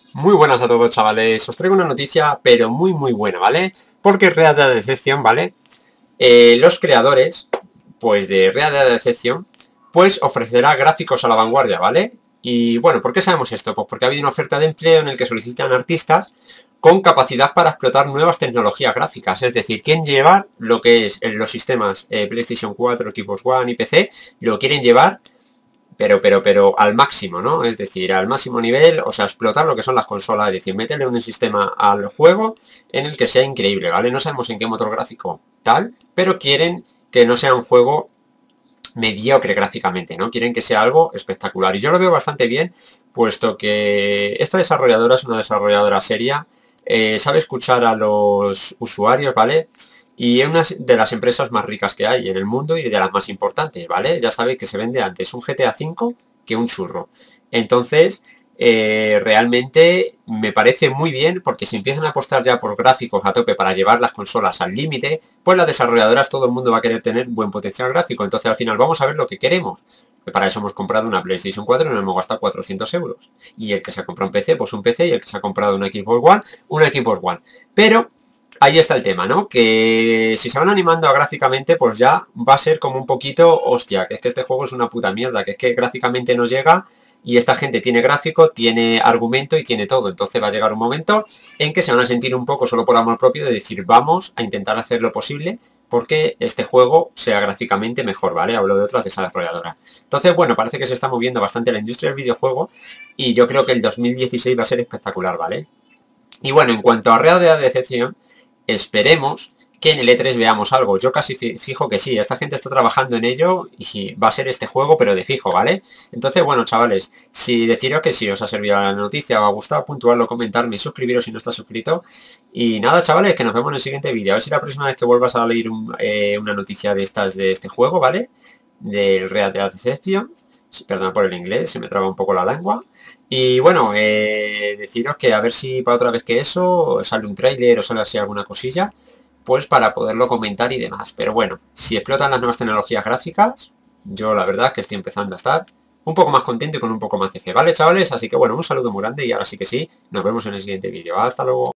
Muy buenas a todos, chavales. Os traigo una noticia, pero muy buena, ¿vale? Porque Red Dead Deception, ¿vale? Los creadores, pues de Red Dead Deception, pues ofrecerá gráficos a la vanguardia, ¿vale? Y bueno, ¿por qué sabemos esto? Pues porque ha habido una oferta de empleo en el que solicitan artistas con capacidad para explotar nuevas tecnologías gráficas. Es decir, quieren llevar lo que es en los sistemas PlayStation 4, Xbox One y PC, lo quieren llevar pero al máximo, ¿no? Es decir, al máximo nivel, o sea, explotar lo que son las consolas, es decir, meterle un sistema al juego en el que sea increíble, ¿vale? No sabemos en qué motor gráfico tal, pero quieren que no sea un juego mediocre gráficamente, ¿no? Quieren que sea algo espectacular. Y yo lo veo bastante bien, puesto que esta desarrolladora es una desarrolladora seria, sabe escuchar a los usuarios, ¿vale? Y es una de las empresas más ricas que hay en el mundo y de las más importantes, ¿vale? Ya sabéis que se vende antes un GTA V que un churro. Entonces, realmente me parece muy bien porque si empiezan a apostar ya por gráficos a tope para llevar las consolas al límite, pues las desarrolladoras todo el mundo va a querer tener buen potencial gráfico. Entonces al final vamos a ver lo que queremos. Para eso hemos comprado una PlayStation 4 y nos hemos gastado 400 euros. Y el que se ha comprado un PC, pues un PC, y el que se ha comprado una Xbox One. Pero ahí está el tema, ¿no? Que si se van animando a gráficamente, pues ya va a ser como un poquito, hostia, que es que este juego es una puta mierda, que es que gráficamente no llega y esta gente tiene gráfico, tiene argumento y tiene todo. Entonces va a llegar un momento en que se van a sentir un poco solo por amor propio de decir, vamos a intentar hacer lo posible porque este juego sea gráficamente mejor, ¿vale? Hablo de otras desarrolladoras. Entonces, bueno, parece que se está moviendo bastante la industria del videojuego y yo creo que el 2016 va a ser espectacular, ¿vale? Y bueno, en cuanto a Red Dead Decepción, esperemos que en el E3 veamos algo. Yo casi fijo que sí, esta gente está trabajando en ello y va a ser este juego, pero de fijo, ¿vale? Entonces, bueno, chavales, si deciros que sí os ha servido la noticia, os ha gustado, puntuarlo, comentarme, suscribiros si no estás suscrito. Y nada, chavales, que nos vemos en el siguiente vídeo. A ver si la próxima vez que vuelvas a leer una noticia de estas de este juego, ¿vale? Del Red Dead Deception. Perdón por el inglés, se me traba un poco la lengua. Y bueno, deciros que a ver si para otra vez que eso sale un tráiler o sale así alguna cosilla, pues para poderlo comentar y demás. Pero bueno, si explotan las nuevas tecnologías gráficas, yo la verdad es que estoy empezando a estar un poco más contento y con un poco más de fe, ¿vale, chavales? Así que bueno, un saludo muy grande y ahora sí que sí, nos vemos en el siguiente vídeo. Hasta luego.